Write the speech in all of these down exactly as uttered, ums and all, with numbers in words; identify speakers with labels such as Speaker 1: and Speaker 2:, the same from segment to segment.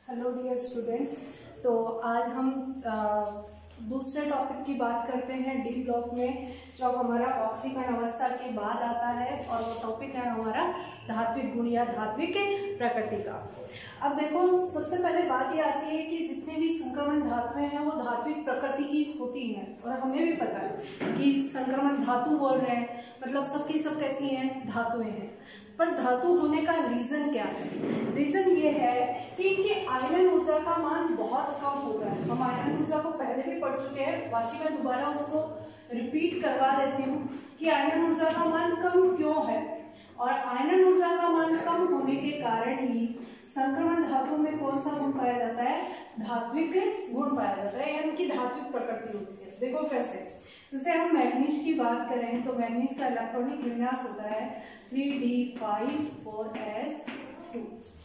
Speaker 1: Hello dear students. तो आज हम आ, दूसरे टॉपिक की बात करते हैं डी ब्लॉक में, जो हमारा ऑक्सीकरण अवस्था के बाद आता है, और वो टॉपिक है हमारा धात्विक गुण या धात्विक प्रकृति का। अब देखो, सबसे पहले बात ये आती है कि जितने भी संक्रमण धातुएं हैं वो धात्विक प्रकृति की होती हैं, और हमें भी पता है कि संक्रमण धातु बोल रहे हैं, मतलब सबकी सब कैसी हैं, धातुएं हैं। पर धातु होने का रीजन क्या है? रीजन ये है कि इनके आयनन ऊर्जा का मान बहुत कम होता है। हम आयनन ऊर्जा को पहले भी पढ़ चुके हैं, बाकी मैं दोबारा उसको रिपीट करवा देती हूँ कि आयनन ऊर्जा का मान कम क्यों है। और आयनन ऊर्जा का मान कम होने के कारण ही संक्रमण धातु में कौन सा गुण पाया जाता है? धात्विक गुण पाया जाता है, यानी कि धात्विक प्रकृति होती है। देखो कैसे, जैसे हम मैग्नीज की बात करें तो मैग्नीज का इलेक्ट्रॉनिक विन्यास होता है three D five four S two,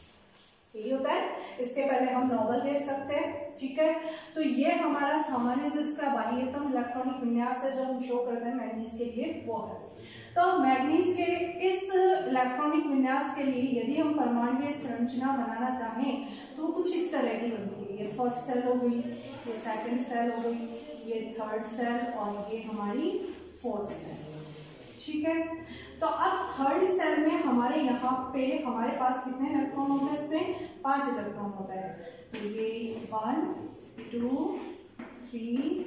Speaker 1: यही होता है। इसके पहले हम नॉबल गैस रखते हैं, ठीक है। तो ये हमारा सामान्य जिसका बाह्यतम इलेक्ट्रॉनिक विन्यास है जो हम शो करते हैं मैग्नीज के लिए, वो है। तो मैग्नीज के इस इलेक्ट्रॉनिक विन्यास के लिए यदि हम परमाणुीय संरचना बनाना चाहें तो वो कुछ इस तरह की बनती है। ये फर्स्ट सेल हो गई, ये सेकंड सेल हो गई, ये थर्ड सेल, और ये हमारी फोर्थ सेल, ठीक है। तो अब थर्ड सेल में हमारे यहाँ पे हमारे पास कितने इलेक्ट्रॉन होते हैं? इसमें पांच इलेक्ट्रॉन होता है। तो ये वन टू थ्री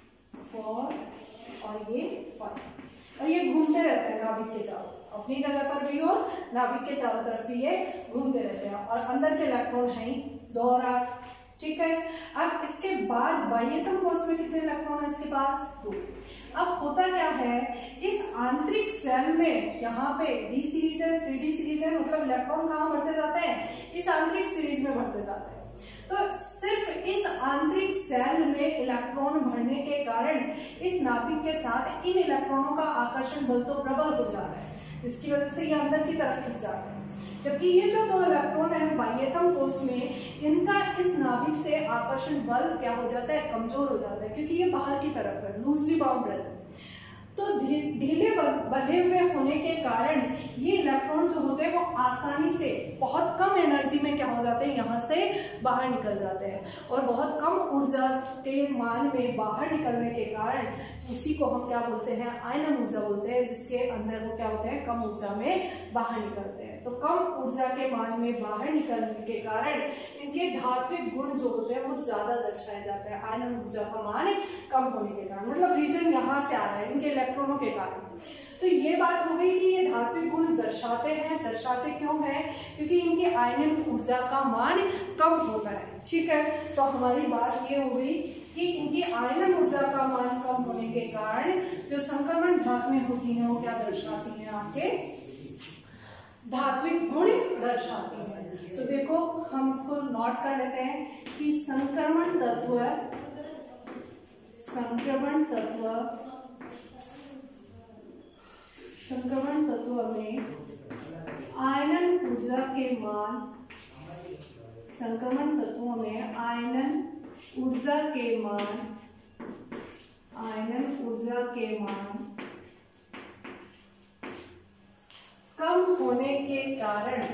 Speaker 1: फोर और ये फाइव, और ये घूमते रहते हैं नाभिक के चारों, अपनी जगह पर भी और नाभिक के चारों तरफ भी ये घूमते रहते हैं, और अंदर के इलेक्ट्रॉन है ही दो और आठ, ठीक है। अब इसके बाद बाह्यतम कोश में कितने इलेक्ट्रॉन है इसके पास? दो। अब होता क्या है, इस आंतरिक सेल में यहाँ पे डी सीरीज है, थ्री डी सीरीज है, मतलब इलेक्ट्रॉन कहाँ बढ़ते जाते हैं? इस आंतरिक सीरीज में बढ़ते जाते हैं। तो सिर्फ इस आंतरिक सेल में इलेक्ट्रॉन बढ़ने के कारण इस नाभिक के साथ इन इलेक्ट्रॉनों का आकर्षण बल तो प्रबल हो जा रहा है, जिसकी वजह से ये अंदर की तरफ खिंच जाते हैं। जबकि ये जो दो इलेक्ट्रॉन है बाह्यतम कोश में, इनका इस नाभिक से आकर्षण बल क्या हो जाता है? कमजोर हो जाता है, क्योंकि ये बाहर की तरफ है, लूजली बाउंड रहता है। तो ढीले बंधे हुए होने के कारण ये इलेक्ट्रॉन जो होते हैं वो आसानी से बहुत कम एनर्जी में क्या हो जाते हैं? यहाँ से बाहर निकल जाते हैं, और बहुत कम ऊर्जा के मान में बाहर निकलने के कारण उसी को हम क्या बोलते हैं? आयनन ऊर्जा बोलते हैं, जिसके अंदर वो क्या होते हैं? कम ऊर्जा में बाहर निकलते हैं। तो कम ऊर्जा के मान में बाहर निकलने के कारण इनके धात्विक गुण जो होते हैं वो ज्यादा दर्शाए जाते हैं, आयनन ऊर्जा का मान कम होने के कारण। मतलब रीजन यहाँ से आ रहा है, इनके इलेक्ट्रॉनों के कारण। तो ये बात हो गई कि ये धात्विक गुण दर्शाते हैं। दर्शाते क्यों हैं? क्योंकि इनके आयनन ऊर्जा का मान कम होता है, ठीक है। तो हमारी बात ये हो गई कि इनकी आयनन ऊर्जा का मान कम होने के कारण जो संक्रमण धातुएं होती हैं वो क्या दर्शाती हैं? आपके धात्विक गुण दर्शाती हैं। तो देखो, हम इसको नोट कर लेते हैं कि संक्रमण तत्व संक्रमण तत्व संक्रमण तत्व में आयनन ऊर्जा के मान संक्रमण तत्वों में आयनन ऊर्जा के मान आयनन ऊर्जा के मान कम होने के कारण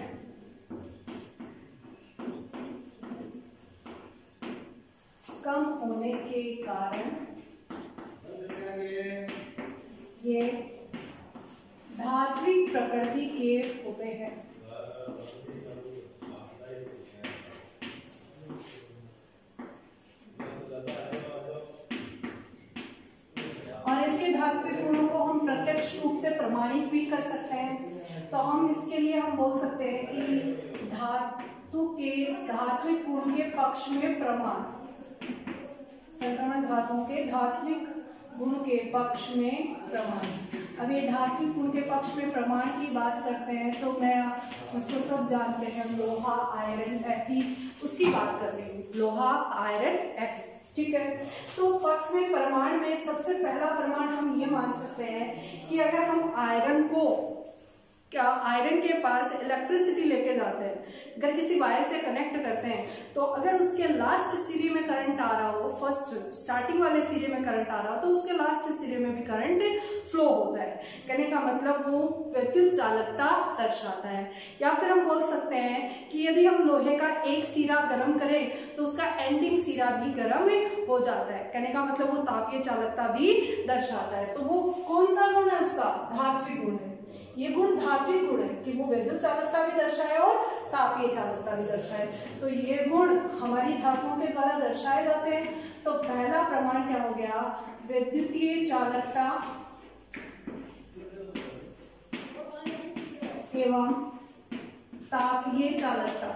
Speaker 1: कम होने के कारण ये धात्विक प्रकृति के होते हैं। और इसके धात्विक गुणों को हम प्रत्यक्ष रूप से प्रमाणित भी कर सकते हैं। तो हम इसके लिए हम बोल सकते हैं कि धातु के धात्विक गुण के पक्ष में प्रमाण, संक्रमण धातुओं के धात्विक गुण के पक्ष में प्रमाण। अब ये धात्विक गुण के पक्ष में प्रमाण की बात करते हैं तो मैं इसको सब जानते हैं, लोहा आयरन एफी, उसकी बात कर रही हूँ, लोहा आयरन एफी, ठीक है। तो पक्ष में प्रमाण में सबसे पहला प्रमाण हम ये मान सकते हैं कि अगर हम आयरन को क्या आयरन के पास इलेक्ट्रिसिटी लेके जाते हैं, अगर किसी वायर से कनेक्ट करते हैं तो अगर उसके लास्ट सिरे में करंट आ रहा हो, फर्स्ट स्टार्टिंग वाले सिरे में करंट आ रहा हो तो उसके लास्ट सिरे में भी करंट फ्लो होता है। कहने का मतलब वो विद्युत चालकता दर्शाता है। या फिर हम बोल सकते हैं कि यदि हम लोहे का एक सिरा गर्म करें तो उसका एंडिंग सिरा भी गर्म हो जाता है। कहने का मतलब वो तापीय चालकता भी दर्शाता है। तो वो कौन सा गुण है उसका? धात्विक गुण है। ये गुण धात्विक गुण है कि वो विद्युत चालकता भी दर्शाए और तापीय चालकता भी दर्शाए। तो ये गुण हमारी धातुओं के द्वारा दर्शाए जाते हैं। तो पहला प्रमाण क्या हो गया? विद्युतीय चालकता एवं तापीय चालकता।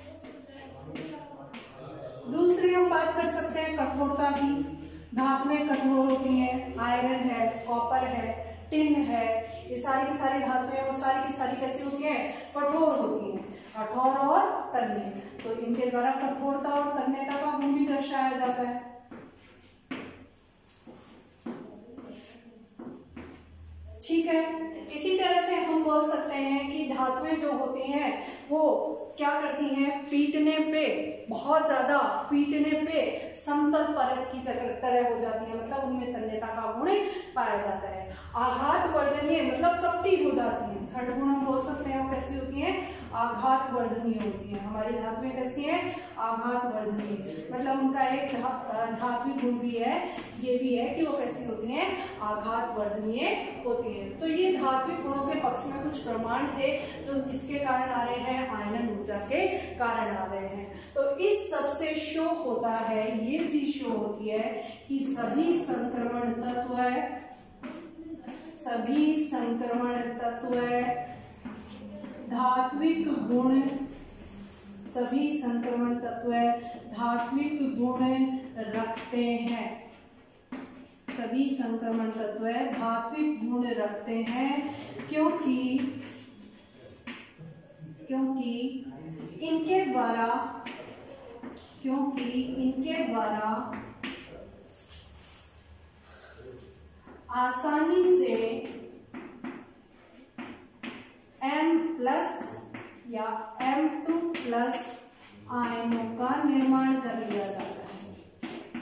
Speaker 1: दूसरी हम बात कर सकते हैं कठोरता की। धातुएं कठोर होती हैं, आयरन है, कॉपर है, टिन है, ये सारी की सारी धातुएं और सारी की सारी कैसी होती हैं? कठोर होती हैं, कठोर और तन्य। तो इनके द्वारा कठोरता और तन्यता का गुण भी दर्शाया जाता है। ठीक है, इसी तरह से हम बोल सकते हैं कि धातुएं जो होती हैं वो क्या करती हैं? पीटने पे, बहुत ज्यादा पीटने पे समतल परत की तरह हो जाती है, मतलब उनमें तन्यता का गुण पाया जाता है। आघात वर्धनीय मतलब चपटी हो जाती है। थर्ड गुण हम बोल सकते हैं वो कैसी होती हैं? आघात वर्धनीय होती है। हमारी धातुएं कैसी हैं? आघात वर्धनीय, मतलब उनका एक धात्विक गुण भी है, ये भी है कि वो कैसी होती हैं? आघात वर्धनीय होती है। तो ये धात्विक गुणों के पक्ष में कुछ प्रमाण थे जो इसके कारण आ रहे हैं, आयनन ऊर्जा के कारण आ रहे हैं। तो इस सबसे शो होता है, ये चीज शो होती है कि सभी संक्रमण तत्व सभी संक्रमण तत्व धात्विक गुण सभी संक्रमण तत्व धात्विक गुण रखते हैं। सभी संक्रमण तत्व धात्विक गुण रखते हैं क्योंकि क्योंकि इनके द्वारा क्योंकि इनके द्वारा आसानी से एम प्लस या एम टू प्लस आयनों का निर्माण कर लिया जाता है।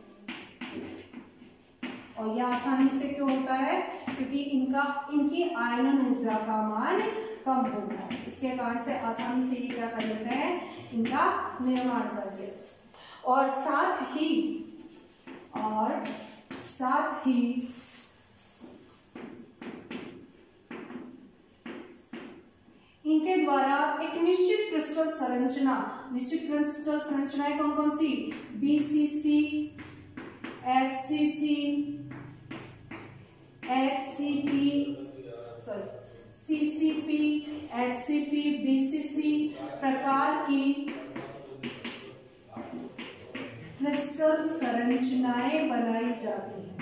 Speaker 1: और यह आसानी से क्यों होता है? क्योंकि इनका इनकी आयनन ऊर्जा का मान कम होता है, इसके कारण से आसानी से ये क्या कर लेते हैं? इनका निर्माण कर देते हैं। और साथ ही और साथ ही इनके द्वारा एक निश्चित क्रिस्टल संरचना, निश्चित क्रिस्टल संरचनाएं कौन कौन सी? BCC, FCC, HCP, sorry CCP, HCP, BCC प्रकार की क्रिस्टल संरचनाएं बनाई जाती हैं।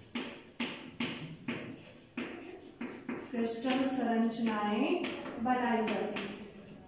Speaker 1: क्रिस्टल संरचनाएं बनाई जाती हैं।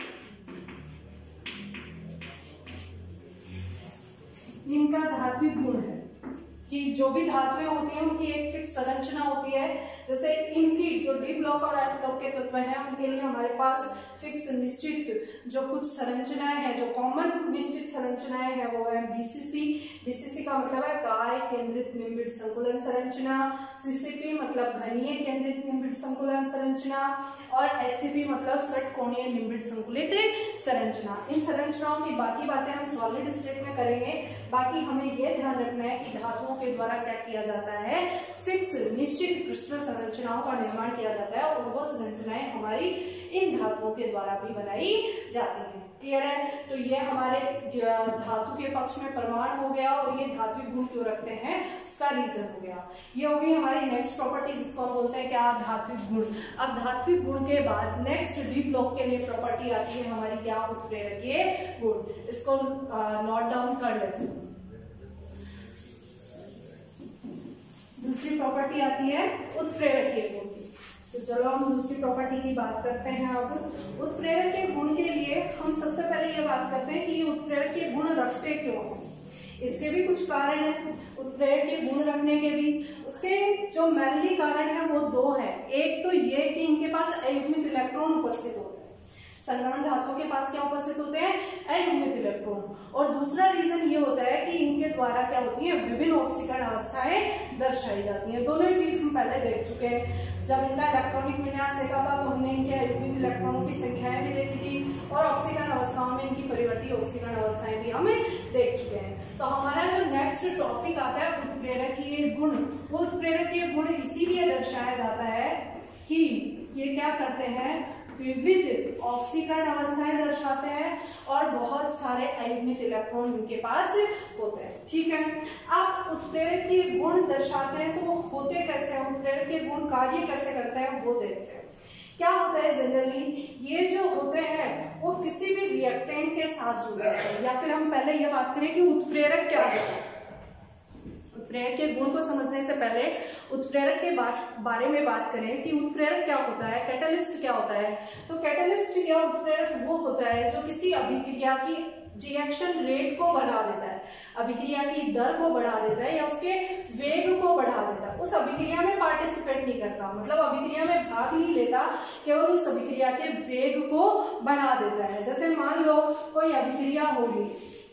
Speaker 1: इनका धात्विक गुण है कि जो भी धातुएं होती हैं उनकी एक फिक्स संरचना होती है। जैसे इनकी जो डी ब्लॉक और एफ ब्लॉक के तत्व हैं उनके लिए हमारे पास फिक्स निश्चित जो कुछ संरचनाएं हैं, जो कॉमन निश्चित संरचनाएं हैं वो है बीसीसी। बीसीसी का मतलब है कार्य केंद्रित निम्बित संकुलन संरचना। सीसीपी मतलब घनीय केंद्रित निम्बित संकुलन संरचना। और एचसीपी मतलब षटकोणीय निम्बित संकुलित संरचना। इन संरचनाओं की बाकी बातें हम सॉलिड स्टेट में करेंगे। बाकी हमें यह ध्यान रखना है कि धातुओं के द्वारा क्या किया जाता है? फिक्स निश्चित क्रिस्टल संरचनाओं का निर्माण किया जाता है और वो संरचनाएं हमारी इन धातुओं के द्वारा भी बनाई जाती हैं। क्लियर है? तो ये हमारे धातु के पक्ष में प्रमाण हो गया और ये धात्विक गुण क्यों रखते हैं उसका रीजन हो गया। ये हो गई हमारी नेक्स्ट प्रॉपर्टी जिसको हम बोलते हैं क्या? धात्विक गुण। अब धात्विक गुण के बाद नेक्स्ट डी ब्लॉक के लिए प्रॉपर्टी आती है हमारी क्या? उत्प्रेरकीय गुण। इसको नोट डाउन कर लेते हैं। दूसरी प्रॉपर्टी आती है उत्प्रेरकीय गुण। तो चलो हम दूसरी प्रॉपर्टी की बात करते हैं। अब उत्प्रेरकीय गुण के लिए हम सबसे पहले ये बात करते हैं कि ये उत्प्रेरकीय गुण रखते क्यों हैं। इसके भी कुछ कारण है उत्प्रेरक के गुण रखने के भी। उसके जो मेनली कारण है वो दो है। एक तो ये कि इनके पास अयुग्मित इलेक्ट्रॉन उपस्थित होते हैं, संक्रमण धातुओं के पास क्या उपस्थित होते हैं, अयुग्मित इलेक्ट्रॉन। और दूसरा रीजन ये होता है कि इनके द्वारा क्या होती है, विभिन्न ऑक्सीकरण अवस्थाएं दर्शाई जाती हैं। दोनों ही चीज हम पहले देख चुके हैं। जब इनका इलेक्ट्रॉनिक विन्यास देखा था तो हमने इनके अयुग्मित इलेक्ट्रॉनों की संख्याएं भी देखी थी और ऑक्सीकरण अवस्थाओं में इनकी परिवर्ती ऑक्सीकरण अवस्थाएं भी हमें देख चुके हैं। तो हमारा जो नेक्स्ट टॉपिक आता है उत्प्रेरकीय गुण, वो उत्प्रेरकीय गुण इसीलिए दर्शाया जाता है कि ये क्या करते हैं, विविध ऑक्सीकरण अवस्थाएं दर्शाते हैं और बहुत सारे अयुग्मित इलेक्ट्रॉन उनके पास होते हैं। ठीक है, आप उत्प्रेरक के गुण दर्शाते हैं तो वो होते कैसे हैं, उत्प्रेरक के गुण कार्य कैसे करते हैं वो देखते हैं। क्या होता है, जनरली ये जो होते हैं वो किसी भी रिएक्टेंट के साथ जुड़ते हैं। या फिर हम पहले ये बात करें कि उत्प्रेरक क्या होता है। उत्प्रेरक के गुण को समझने से पहले उत्प्रेरक के बात बारे में बात करें कि उत्प्रेरक क्या होता है, कैटलिस्ट क्या होता है। तो कैटलिस्ट या उत्प्रेरक वो होता है जो किसी अभिक्रिया की रिएक्शन रेट को बढ़ा देता है, अभिक्रिया की दर को बढ़ा देता है या उसके वेग को बढ़ा देता है। उस अभिक्रिया में पार्टिसिपेट नहीं करता, मतलब अभिक्रिया में भाग नहीं लेता, केवल उस अभिक्रिया के वेग को बढ़ा देता है। जैसे मान लो कोई अभिक्रिया हो रही,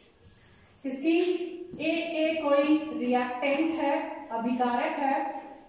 Speaker 1: किसकी ए ए कोई रिएक्टेंट है, अभिकारक है,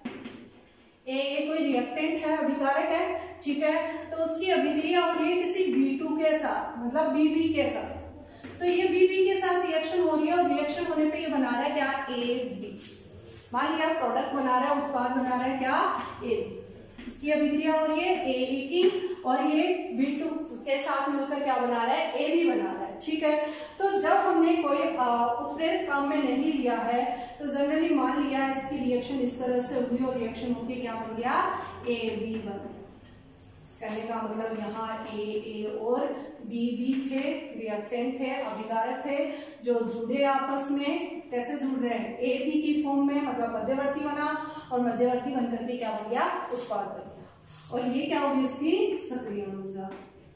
Speaker 1: ए ए कोई रिएक्टेंट है, अभिकारक है, ठीक है। तो उसकी अभिक्रिया हो रही है किसी बी टू के साथ, मतलब बी बी के साथ। तो ये बी बी के साथ रिएक्शन हो रही है और रिएक्शन होने पे ये बना रहा है क्या, ए बी। मान लिया प्रोडक्ट बना रहा है, उत्पाद बना रहा है क्या, ए बी। इसकी अभिक्रिया हो रही है ए ए की और ये बी टू के साथ मिलकर क्या बना रहा है, ए बी बना रहा है, ठीक है। तो जब हमने कोई उत्प्रेरक काम में नहीं लिया है तो जनरली मान लिया इसकी रिएक्शन इस तरह से हुई और रिएक्शन होके क्या बन गया, ए बी बन गया। कहने का मतलब यहाँ ए ए और बी बी थे, रिएक्टेंट थे, अभिकारक थे, जो जुड़े आपस में। कैसे जुड़ रहे हैं, ए बी की फॉर्म में, मतलब मध्यवर्ती बना और मध्यवर्ती बनकर के क्या बन गया, उत्पाद बन गया। और ये क्या होगी, इसकी सक्रिय ऊर्जा,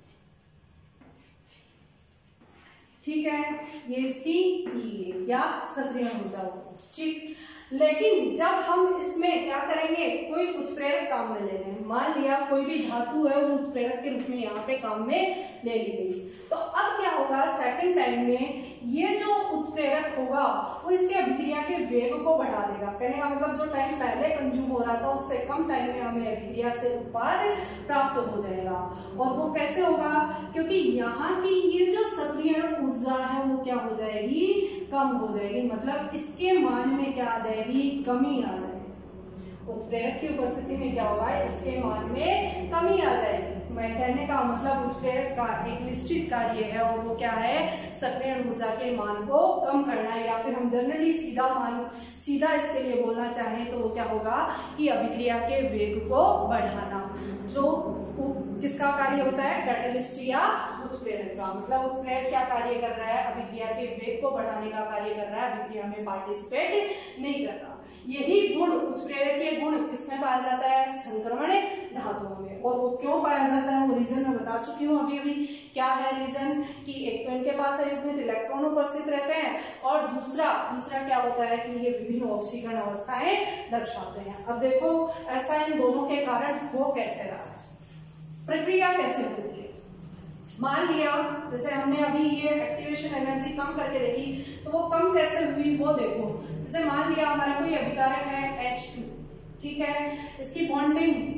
Speaker 1: ठीक है। ये इसकी ई या सक्रिय ऊर्जा होगी, ठीक। लेकिन जब हम इसमें क्या करेंगे, कोई उत्प्रेरक काम में ले लें, मान लिया कोई भी धातु है वो उत्प्रेरक के रूप में यहाँ पे काम में ले ली गई, तो अब क्या होगा, सेकंड टाइम में ये जो उत्प्रेरक होगा वो इसके अभिक्रिया के वेग को बढ़ा देगा। कहने का मतलब जो टाइम पहले कंज्यूम हो रहा था उससे कम टाइम में हमें अभिक्रिया से उत्पाद प्राप्त हो जाएगा। और वो कैसे होगा, क्योंकि यहाँ की ये जो सक्रिय ऊर्जा है वो क्या हो जाएगी, कम हो जाएगी, मतलब इसके मान में क्या आ जाएगी, कमी आ जाएगी। उत्प्रेरक की उपस्थिति में क्या होगा, इसके मान में कमी आ जाएगी। मैं कहने का मतलब उत्प्रेरक का एक निश्चित कार्य है और वो क्या है, सक्रिय ऊर्जा के मान को कम करना है। या फिर हम जनरली सीधा मान सीधा इसके लिए बोलना चाहें तो वो क्या होगा कि अभिक्रिया के वेग को बढ़ाना, जो किसका कार्य होता है, कैटलिस्ट या उत्प्रेरक का। मतलब उत्प्रेरक क्या कार्य कर रहा है, अभिक्रिया के वेग को बढ़ाने का कार्य कर रहा है, अभिक्रिया में पार्टिसिपेट नहीं कर रहा। यही गुण, उत्प्रेरकीय गुण किसमें पाया जाता है, संक्रमण धातुओं में। और वो क्यों पाया जाता है, वो रीजन मैं बता चुकी हूँ अभी अभी। क्या है रीजन, कि एक तो इनके पास अयुग्मित इलेक्ट्रॉन उपस्थित रहते हैं और दूसरा दूसरा क्या होता है कि ये विभिन्न ऑक्सीकरण अवस्थाएं दर्शाते हैं। अब देखो ऐसा इन दोनों के कारण हो कैसे रहा है, प्रक्रिया कैसे होती है। मान लिया जैसे हमने अभी ये एक्टिवेशन एनर्जी कम करके देखी, तो वो कम कैसे हुई वो देखो। जैसे मान लिया हमारा कोई अभिकारक है एच टू, ठीक है, इसकी बॉन्डिंग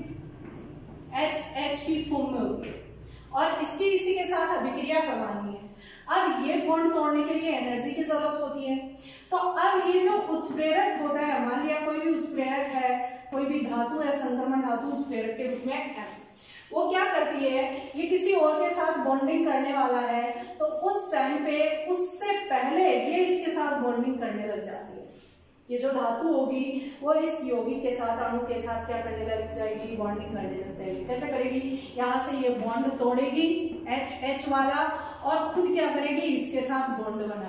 Speaker 1: एच एच की फॉर्म में होती है और इसकी इसी के साथ अभिक्रिया करवानी है। अब ये बॉन्ड तोड़ने के लिए एनर्जी की जरूरत होती है। तो अब ये जो उत्प्रेरक होता है, मान लिया कोई भी उत्प्रेरक है, कोई भी धातु है, संक्रमण धातु उत्प्रेरक के रूप में है, वो क्या करती है, ये किसी और के साथ बॉन्डिंग करने वाला है तो उस टाइम पे उससे पहले ये इसके साथ बॉन्डिंग करने लग जाती है। ये जो धातु होगी वो इस यौगिक के साथ, अणु के साथ क्या करने लग जाएगी, बॉन्डिंग करने लग जाएगी। कैसे करेगी, यहाँ से ये बॉन्ड तोड़ेगी एच एच वाला और खुद क्या करेगी, इसके साथ बॉन्ड बना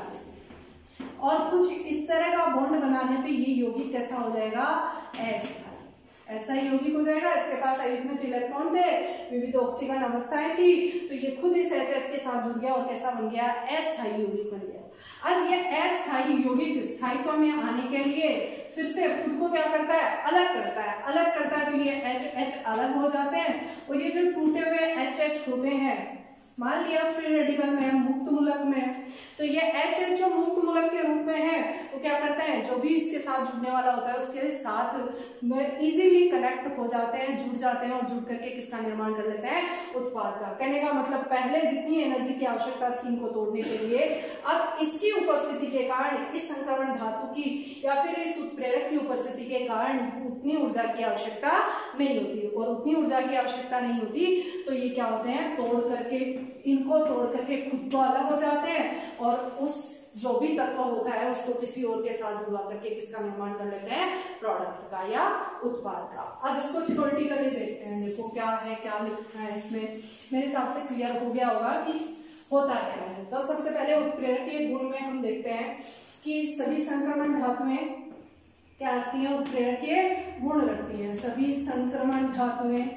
Speaker 1: देगी और कुछ इस तरह का बॉन्ड बनाने पे ये यौगिक कैसा हो जाएगा, एच। ऐसा ही यौगिक हो जाएगा। इसके पास अयुग्मित इलेक्ट्रॉन थे, विविध ऑक्सीकरण अवस्थाएं थी, तो ये खुद इस एच एच के साथ जुड़ गया और कैसा बन गया, अस्थायी यौगिक बन गया। अब ये अस्थायी यौगिक स्थायित्व में आने के लिए फिर से खुद को क्या करता है, अलग करता है। अलग करता है तो ये एच एच अलग हो जाते हैं और ये जो टूटे हुए एच एच होते हैं, मान लिया फ्री रेडिकल में, मुक्त मूलक में, तो ये एच एच जो मुक्त मूलक के रूप में है वो क्या करते हैं, जो भी इसके साथ जुड़ने वाला होता है उसके साथ इजीली कनेक्ट हो जाते हैं, जुड़ जाते हैं और जुड़ करके किसका निर्माण कर लेते हैं, उत्पाद का। कहने का मतलब पहले जितनी एनर्जी की आवश्यकता थी इनको तोड़ने के लिए, अब इसकी उपस्थिति के कारण, इस संक्रमण धातु की या फिर इस उत्प्रेरक की उपस्थिति के कारण उतनी ऊर्जा की आवश्यकता नहीं होती, और उतनी ऊर्जा की आवश्यकता नहीं होती तो ये क्या होते हैं, तोड़ करके, इनको तोड़ करके खुद तो अलग हो जाते हैं और उस जो भी तत्व होता है उसको किसी और के साथ जुड़ा करके किसका निर्माण कर लेते हैं, प्रोडक्ट का या उत्पाद का। अब इसको थ्योरेटिकली देखते हैं, देखो क्या है, क्या लिखा है इसमें, मेरे हिसाब से क्लियर हो गया होगा कि होता क्या है। तो सबसे पहले उत्प्रेरकीय गुण में हम देखते हैं कि सभी संक्रमण धातुएं क्या रखती हैं, उत्प्रेरकीय गुण रखती हैं। सभी संक्रमण धातुएं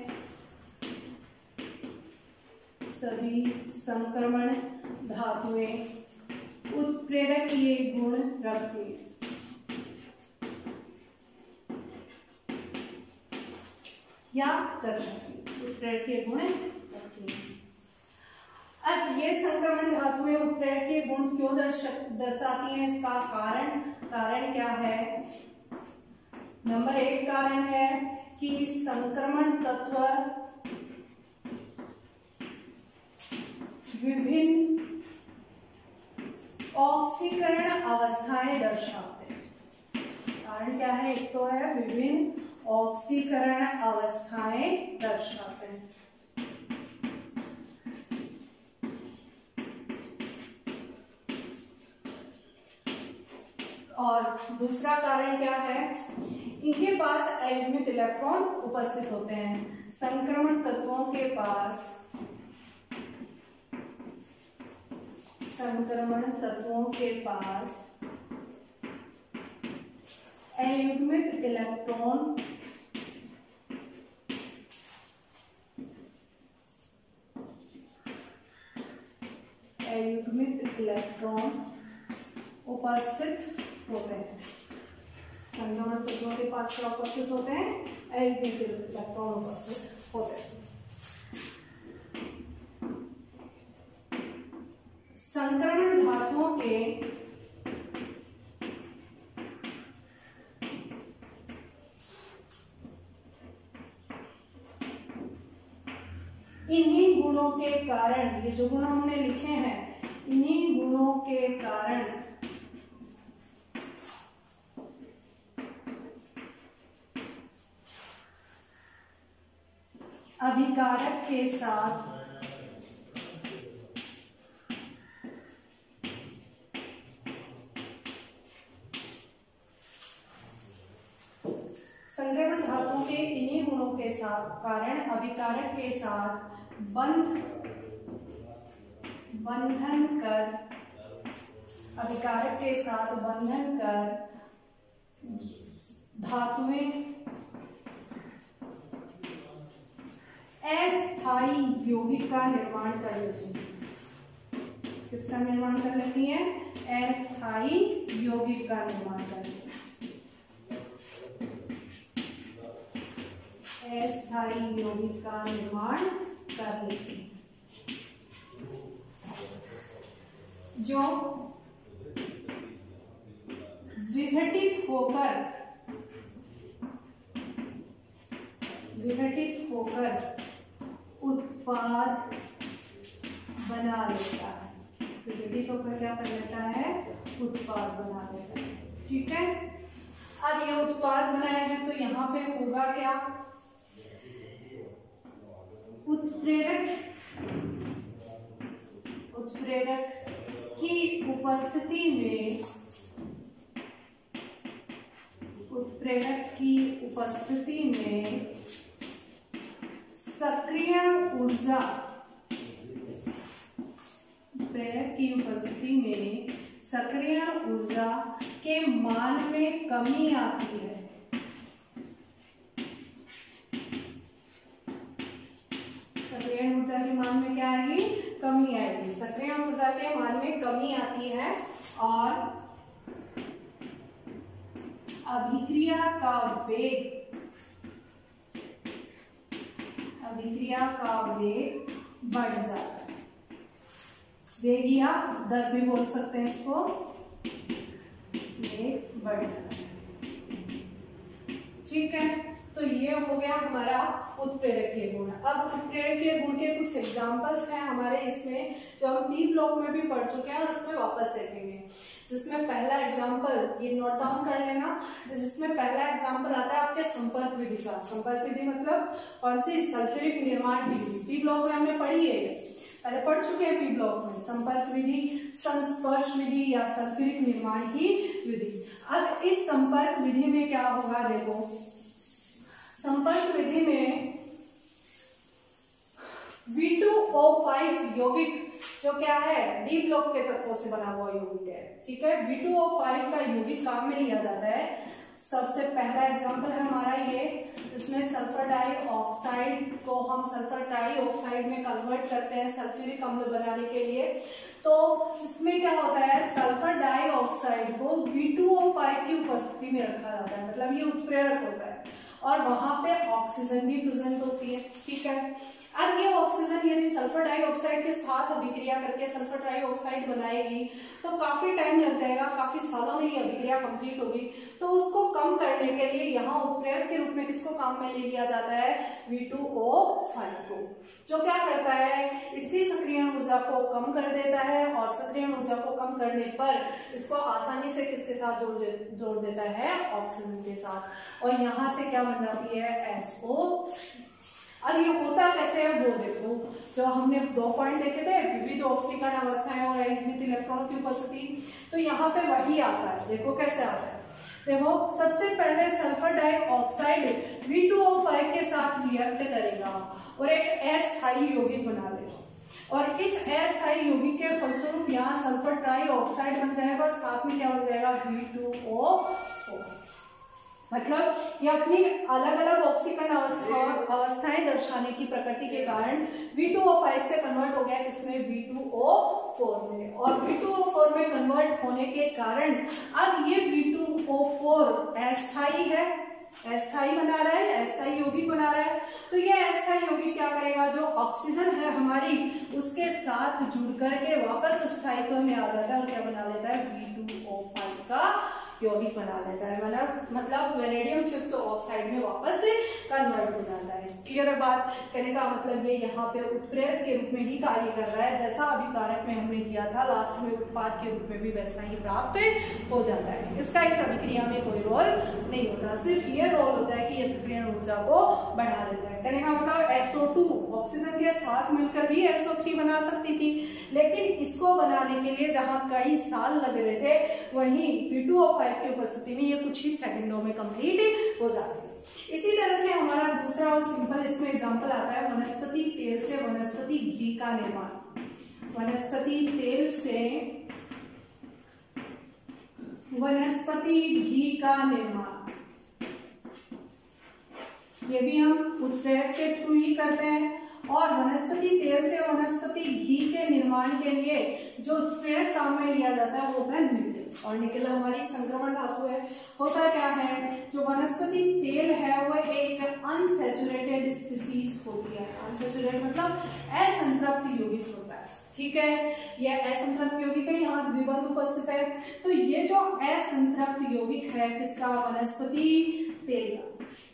Speaker 1: सभी संक्रमण धातुएं उत्प्रेरकीय गुण रखती हैं। या दर्शाती, उत्प्रेरकीय गुण रखती हैं। अब ये संक्रमण धातुएं उत्प्रेरकीय गुण क्यों दर्शाती हैं, इसका कारण कारण क्या है। नंबर एक कारण है कि संक्रमण तत्व विभिन्न ऑक्सीकरण अवस्थाएं दर्शाते हैं। कारण क्या है, एक तो है विभिन्न ऑक्सीकरण अवस्थाएं दर्शाते हैं। और दूसरा कारण क्या है, इनके पास अयुग्मित इलेक्ट्रॉन उपस्थित होते हैं। संक्रमण तत्वों के पास संक्रमण तत्वों के पास अयुग्मित इलेक्ट्रॉन अयुग्मित इलेक्ट्रॉन उपस्थित होते हैं। संक्रमण तत्वों के पास क्या उपस्थित होते हैं, अयुग्मित इलेक्ट्रॉन उपस्थित होते हैं। संक्रमण धातुओं के इन्हीं गुणों के कारण, ये जो गुण हमने लिखे हैं, इन्हीं गुणों के कारण अभिकारक के साथ संक्रमण धातुओं के इन्हीं गुणों के साथ कारण अभिकारक के साथ बंध बंधन कर अभिकारक के साथ बंधन कर धातुएं अस्थायी यौगिक का निर्माण कर लेती हैं। किसका निर्माण कर लेती हैं, अस्थायी यौगिक का निर्माण कर लेती हैं। अस्थायी यौगिक का निर्माण कर लेती हैं जो विघटित होकर विघटित होकर उत्पाद बना लेता है। विघटित होकर क्या कर लेता है, उत्पाद बना लेता है। ठीक है, अब ये उत्पाद बनाएंगे तो यहाँ पे होगा क्या, उत्प्रेरक उत्प्रेरक की उपस्थिति में उत्प्रेरक की उपस्थिति में सक्रिय ऊर्जा प्रेरक की उपस्थिति में सक्रिय ऊर्जा के मान में कमी आती है। ऊर्जा के मान में कमी आती है और अभिक्रिया का वेग अभिक्रिया का वेग बढ़ जाता है। वेग या दर भी बोल सकते हैं इसको, वेग बढ़ जाता है। ठीक है, तो ये हो गया हमारा उत्प्रेरकीय गुण। अब उत्प्रेरकीय गुण के कुछ एग्जांपल्स हैं हमारे इसमें जो हम बी ब्लॉक में भी पढ़ चुके हैं और उसमें वापस देखेंगे। जिसमें पहला एग्जांपल ये नोट डाउन कर लेना, जिसमें पहला एग्जांपल आता है आपके संपर्क विधि का। संपर्क विधि मतलब कौन सी? सल्फ्यूरिक निर्माण विधि। बी ब्लॉक में हमने पढ़ी है, पहले पढ़ चुके हैं बी ब्लॉक में। संपर्क विधि, संस्पर्श विधि या सल्फ्यूरिक निर्माण की विधि। अब इस संपर्क विधि में क्या होगा, देखो संपर्क विधि में वी टू ओ फाइव यौगिक जो क्या है डी ब्लॉक के तत्वों से बना हुआ यौगिक है। ठीक है, वी टू ओ फाइव का यौगिक काम में लिया जाता है। सबसे पहला एग्जांपल है हमारा ये, इसमें सल्फर डाइऑक्साइड को हम सल्फर ट्राइऑक्साइड में कन्वर्ट करते हैं सल्फ्यूरिक अम्ल बनाने के लिए। तो इसमें क्या होता है, सल्फर डाइऑक्साइड को वी टू ओ फाइव की उपस्थिति में रखा जाता है, मतलब ये उत्प्रेरक होता है और वहां पे ऑक्सीजन भी प्रेजेंट होती है। ठीक है, अब ये ऑक्सीजन यदि सल्फर डाइऑक्साइड के साथ अभिक्रिया करके सल्फर ट्राइऑक्साइड बनाएगी तो काफी टाइम लग जाएगा, काफी सालों में ये अभिक्रिया कंप्लीट होगी। तो उसको कम करने के लिए यहाँ उत्प्रेरक के रूप में किसको काम में ले लिया जाता है, वी टू ओ फाइव को, जो क्या करता है इसकी सक्रियण ऊर्जा को कम कर देता है और सक्रियण ऊर्जा को कम करने पर इसको आसानी से किसके साथ जोड़ दे, जोड़ देता है, ऑक्सीजन के साथ। और यहाँ से क्या बन जाती है, एस ओ। अब ये होता कैसे है वो देखो, जो हमने दो पॉइंट देखे थे, विविध ऑक्सीकरण अवस्थाएं और अयुग्मित इलेक्ट्रॉनों की उपस्थिति, तो यहाँ पे वही आता है। देखो कैसे आता है, देखो सबसे पहले sulphur dioxide V two O five के साथ रिएक्ट करेगा और एक अस्थायी यौगिक बना लेगा और इस अस्थायी यौगिक के फलस्वरूप यहाँ सल्फर ट्राइऑक्साइड बन जाएगा और साथ में क्या बन जाएगा, वी टू ओ फोर। मतलब ये अपनी अलग अलग ऑक्सीकरण अवस्था अवस्थाएं दर्शाने की प्रकृति के कारण वी टू ओ फाइव से कन्वर्ट हो गया किसमें, वी टू ओ फोर में। और वी टू ओ फोर में कन्वर्ट होने के कारण अब ये वी टू ओ फोर अस्थायी है, अस्थायी बना रहा है, अस्थायी यौगिक बना रहा है। तो ये अस्थायी यौगिक क्या करेगा, जो ऑक्सीजन है हमारी उसके साथ जुड़ करके वापस स्थायित्व में आ जाता है और क्या बना लेता है, वी टू ओ फाइव का यौगिक बना लेता है, मतलब मतलब वेनेडियम फिफ्थ ऑक्साइड में वापस से कन्वर्ट हो जाता है। क्लियर है बात? कहने का मतलब ये यहाँ पे उत्प्रेरक के रूप में ही कार्य कर रहा है, जैसा अभिकारक में हमने दिया था, लास्ट में उत्पाद के रूप में भी वैसा ही प्राप्त हो जाता है। इसका इस अभिक्रिया में कोई रोल नहीं होता, सिर्फ ये रोल होता है कि ये सक्रियण ऊर्जा को बढ़ा देता है। कहने का मतलब एस ओ टू ऑक्सीजन के साथ मिलकर भी एस ओ थ्री बना सकती थी, लेकिन इसको बनाने के लिए जहाँ कई साल लग रहे थे वहीं वी टू ओ फाइव की उपस्थिति में ये कुछ ही सेकंडों में कंप्लीट हो जाती है। इसी तरह से हमारा दूसरा और सिंपल इसमें एग्जांपल आता है वनस्पति तेल से वनस्पति घी का निर्माण। वनस्पति तेल से वनस्पति घी का निर्माण, ये भी हम उत्प्रेरक के थ्रू ही करते हैं। और वनस्पति तेल से वनस्पति घी के निर्माण के लिए जो उत्प्रेरक काम में लिया जाता है वो होता है निकेल, और निकेल हमारी संक्रमण धातु है। होता क्या है, जो वनस्पति तेल है वो एक अनसैचुरेटेड स्पीसीज होती है। अनसैचुरेटेड मतलब असंतृप्त यौगिक होता है। ठीक है, यह असंतृप्त यौगिक है, यहाँ द्विबंध उपस्थित है। तो ये जो असंतृप्त यौगिक है किसका, वनस्पति तेल का,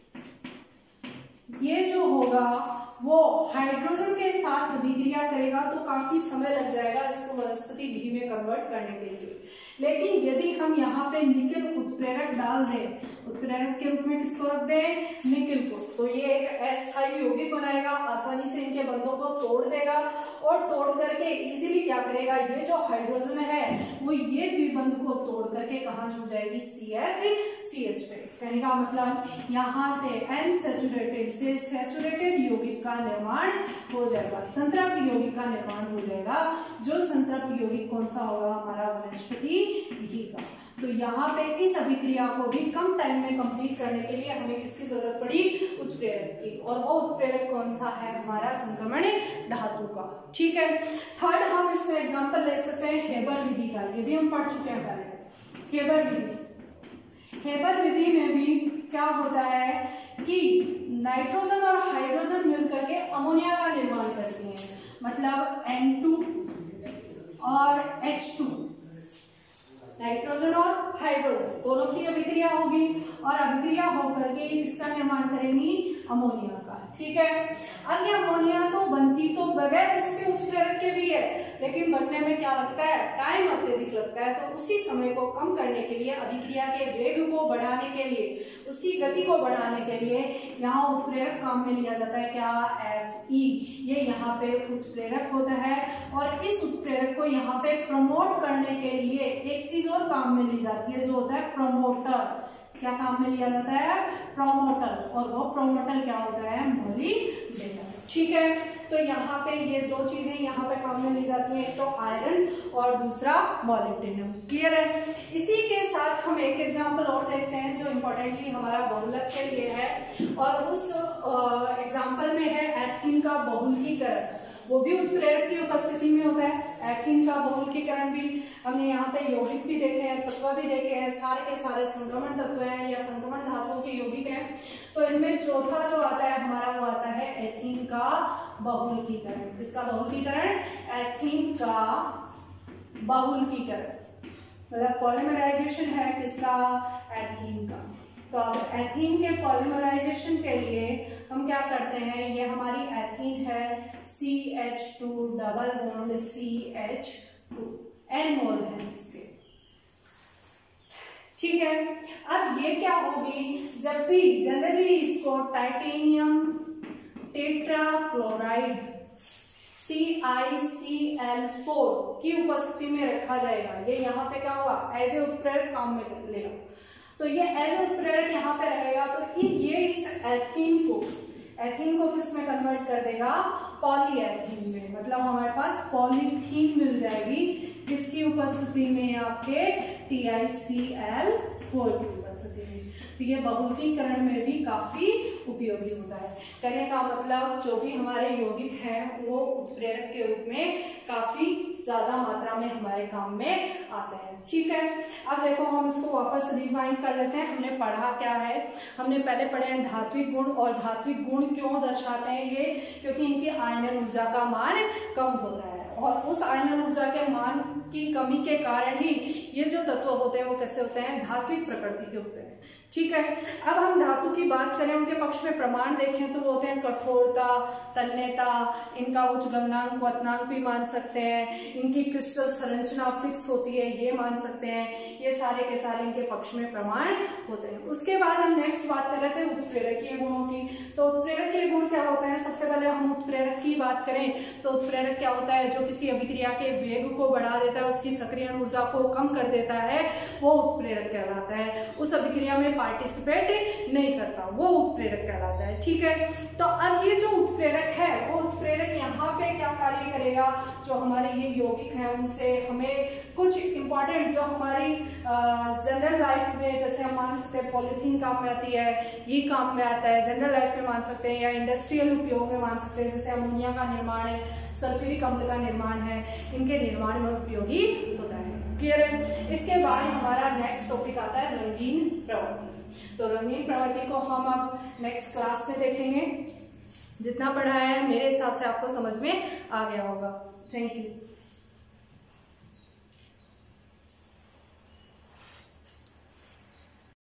Speaker 1: ये जो होगा वो हाइड्रोजन के साथ अभिक्रिया करेगा तो काफी समय लग जाएगा इसको वनस्पति घी में कन्वर्ट करने के लिए। लेकिन यदि हम यहाँ पे निकेल उत्प्रेरक डाल दें, उत्प्रेरक के रूप में किसको रख दें, निकेल को, तो ये एक अस्थायी यौगिक बनाएगा, आसानी से इनके बंधों को तोड़ देगा और तोड़ करके इजीली क्या करेगा, ये जो हाइड्रोजन है वो ये द्विबंध को तोड़ करके कहाँ जुड़ जाएगी, सी एच सी एच पे। कहने का मतलब यहाँ से अनसैचुरेटेड से सैचुरेटेड यौगिक का निर्माण हो जाएगा, संतृप्त यौगिक का निर्माण हो जाएगा। जो संतृप्त यौगिक कौन सा होगा, हमारा वनस्पति घी का। तो यहाँ पे इस अभिक्रिया को भी कम टाइम में कंप्लीट करने के लिए हमें किसकी जरूरत पड़ी? उत्प्रेरक की। और वो उत्प्रेरक कौन सा है? हमारा संक्रमण धातु का। ठीक है। थर्ड हम इसमें एग्जांपल ले सकते हैं हेबर विधि का, ये भी हम पढ़ चुके हैं पहले। हेबर विधि, हेबर विधि में भी क्या होता है कि नाइट्रोजन और हाइड्रोजन मिलकर के अमोनिया का निर्माण करती हैं, मतलब एन टू और एच टू, नाइट्रोजन और हाइड्रोजन दोनों की अभिक्रिया होगी और अभिक्रिया होकर के इसका निर्माण करेंगी अमोनिया का। ठीक है। अब ये अमोनिया तो बनती तो बगैर उसके उत्प्रेरक के भी है, लेकिन बनने में क्या लगता है? टाइम अत्यधिक लगता है। तो उसी समय को कम करने के लिए, अभिक्रिया के वेग को बढ़ाने के लिए, उसकी गति को बढ़ाने के लिए यहाँ उत्प्रेरक काम में लिया जाता है। क्या? एफ ई, ये यहाँ पे उत्प्रेरक होता है। और इस उत्प्रेरक को यहाँ पे प्रमोट करने के लिए एक चीज और काम में ली जाती है, जो होता है प्रोमोटर। क्या काम में लिया जाता है? प्रोमोटर। और वो प्रोमोटर क्या होता है? मोलिब्डेनम। ठीक है। तो यहाँ पे ये दो चीजें यहाँ पे काम में ली जाती हैं, एक तो आयरन और दूसरा मोलिब्डेनम। क्लियर है। इसी के साथ हम एक एग्जांपल और देखते हैं जो इम्पोर्टेंटली हमारा बहुलक के लिए है, और उस एग्जांपल में है एथीन का बहुलकीकरण। वो भी उत्प्रेरक की उपस्थिति में होता है। एथीन का बहुलकीकरण भी हमने यहाँ पे यौगिक भी देखे हैं, तत्व भी देखे हैं, सारे के सारे संक्रमण तत्व हैं या संक्रमण धातुओं के यौगिक हैं। तो इनमें चौथा जो आता है हमारा, वो आता है एथीन का बहुलकीकरण। किसका बहुलकीकरण? एथीन का बहुलकीकरण, मतलब पॉलीमराइजेशन है किसका? एथीन का। तो अब एथीन के पॉलीमराइजेशन के लिए हम क्या करते हैं? ये हमारी एथीन है, C H two double bond C H two, N mole है जिसके। ठीक है। अब ये क्या होगी? जब भी जनरली इसको titanium tetrachloride T I C L four की उपस्थिति में रखा जाएगा। ये यहाँ पे क्या हुआ? एज ए उत्प्रेरक काम में लेगा। तो ये एज ए उत्प्रेरक यहाँ पे रहेगा। तो ये इस एथीन को एथीन को किस में कन्वर्ट कर देगा? पॉलीएथीन में। मतलब हमारे पास पॉलीथीन मिल जाएगी किसकी उपस्थिति में? आपके T I C L four की उपस्थिति में। तो ये बहुलकीकरण में भी काफी उपयोगी होता है। कहने का मतलब जो भी हमारे यौगिक हैं वो उत्प्रेरक के रूप में काफी ज्यादा मात्रा में हमारे काम में आते हैं। ठीक है। अब देखो हम इसको वापस रिवाइंड कर लेते हैं। हमने पढ़ा क्या है? हमने पहले पढ़े हैं धात्विक गुण, और धात्विक गुण क्यों दर्शाते हैं ये? क्योंकि इनकी आयनन ऊर्जा का मान कम होता है, और उस आयनन ऊर्जा के मान की कमी के कारण ही ये जो तत्व होते हैं वो कैसे होते हैं? धात्विक प्रकृति के होते हैं। ठीक है। अब हम धातु की बात करें, उनके पक्ष में प्रमाण देखें तो वो होते हैं कठोरता, तन्यता, इनका उच्च गलनांक क्वथनांक भी मान सकते हैं, इनकी क्रिस्टल संरचना फिक्स होती है ये मान सकते हैं। ये सारे के सारे इनके पक्ष में प्रमाण होते हैं। उसके बाद हम नेक्स्ट बात कर रहे थे उत्प्रेरकीय गुणों की। तो उत्प्रेरकीय गुण क्या होते हैं? सबसे पहले हम उत्प्रेरक की बात करें तो उत्प्रेरक क्या होता है? जो किसी अभिक्रिया के वेग को बढ़ा देता है, उसकी सक्रिय ऊर्जा को कम कर देता है, वो उत्प्रेरक कहलाता है। उस अभिक्रिया में पार्टिसिपेट नहीं करता, वो उत्प्रेरक कहलाता है। ठीक है। तो अब ये जो उत्प्रेरक है वो उत्प्रेरक यहाँ पे क्या कार्य करेगा? जो हमारे ये यौगिक हैं उनसे हमें कुछ इंपॉर्टेंट जो हमारी जनरल लाइफ में, जैसे हम मान सकते हैं पॉलीथीन काम में आती है, ये काम में आता है जनरल लाइफ में मान सकते हैं, या इंडस्ट्रियल उपयोग में मान सकते हैं, जैसे अमोनिया का निर्माण है, सल्फ्यूरिक अम्ल का निर्माण है, इनके निर्माण में उपयोगी होता है। क्लियर है। इसके बाद हमारा नेक्स्ट टॉपिक आता है रंगीन प्रवृत्ति। तो रंगीन प्रवृत्ति को हम अब नेक्स्ट क्लास में देखेंगे। जितना पढ़ा है मेरे हिसाब से आपको समझ में आ गया होगा। Thank you.